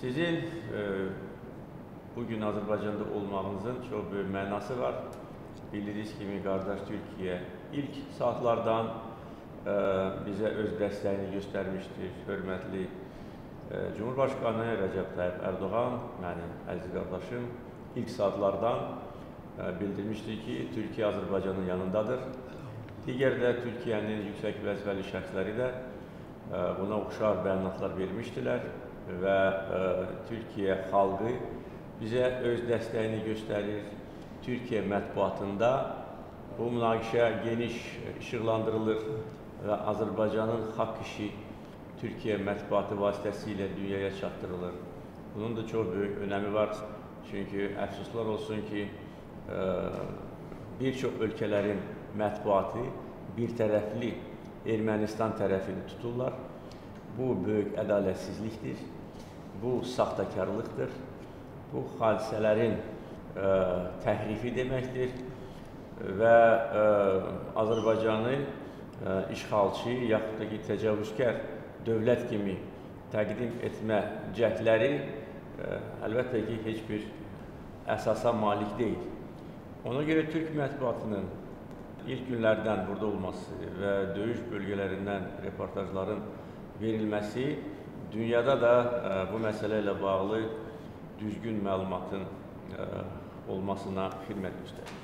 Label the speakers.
Speaker 1: Sizin bugün Azərbaycanda olmağınızın çok büyük mənası var. Bildiğiniz kimi qardaş Türkiye ilk saatlardan bize öz dəstəyini göstermiştir. Hörmətli Cumhurbaşkanı Recep Tayyip Erdoğan, mənim əziz qardaşım, ilk saatlardan bildirmiştir ki, Türkiye Azərbaycanın yanındadır. Digər də Türkiye'nin yüksək vəzifəli şəxsləri də buna oxşar bəyanatlar vermişdilər və Türkiye xalqı bizə öz dəstəyini göstərir. Türkiye mətbuatında bu münaqişə geniş işıqlandırılır və Azərbaycanın haqq işi Türkiye mətbuatı vasitəsilə dünyaya çatdırılır. Bunun da çok büyük önemi var. Çünkü əfsuslar olsun ki, birçok ölkələrin mətbuatı bir tərəfli Ermənistan tərəfini tuturlar. Bu böyük ədalətsizlikdir, bu saxtakarlıqdır, bu hadisələrin təhrifi deməkdir və Azərbaycanı işğalçı yaxud da ki, təcavüzkar dövlət kimi təqdim etmə cəhdləri əlbəttə ki, heç bir əsasa malik deyil. Ona göre Türk mətbuatının ilk günlərdən burada olması və döyüş bölgələrindən reportajların verilməsi dünyada da bu məsələ ilə bağlı düzgün məlumatın olmasına xidmət göstərir.